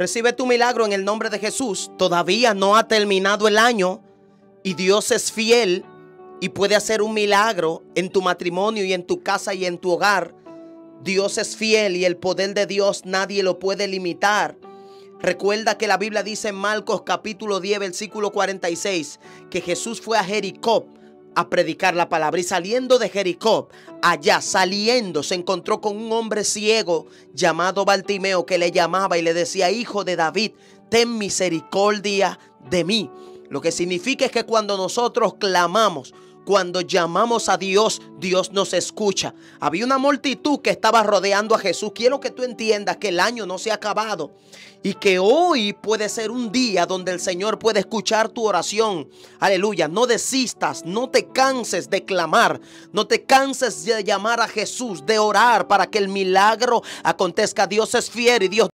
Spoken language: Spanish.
Recibe tu milagro en el nombre de Jesús. Todavía no ha terminado el año y Dios es fiel y puede hacer un milagro en tu matrimonio y en tu casa y en tu hogar. Dios es fiel y el poder de Dios nadie lo puede limitar. Recuerda que la Biblia dice en Marcos capítulo 10 versículo 46 que Jesús fue a Jericó a predicar la palabra, y saliendo de Jericó, allá saliendo se encontró con un hombre ciego llamado Bartimeo, que le llamaba y le decía: hijo de David, ten misericordia de mí. Lo que significa es que cuando nosotros clamamos, cuando llamamos a Dios, Dios nos escucha. Había una multitud que estaba rodeando a Jesús. Quiero que tú entiendas que el año no se ha acabado y que hoy puede ser un día donde el Señor puede escuchar tu oración. Aleluya. No desistas, no te canses de clamar, no te canses de llamar a Jesús, de orar para que el milagro acontezca. Dios es fiel y Dios